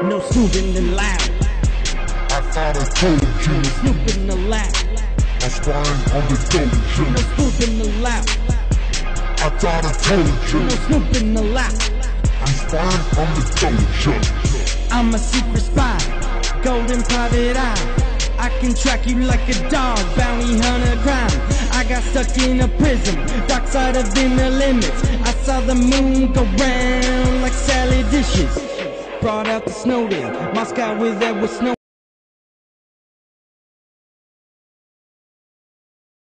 No snooping the loud. I thought I told you. No snooping the loud. I'm spying on the doja. No snooping the loud. I thought I told you. No snooping the loud. I'm spying on the doja. I'm a secret spy, golden private eye. I can track you like a dog, bounty hunter crime. I got stuck in a prism, dark side of inner limits. I saw the moon go round like salad dishes. Brought out the snow day, Moscow where there was snow.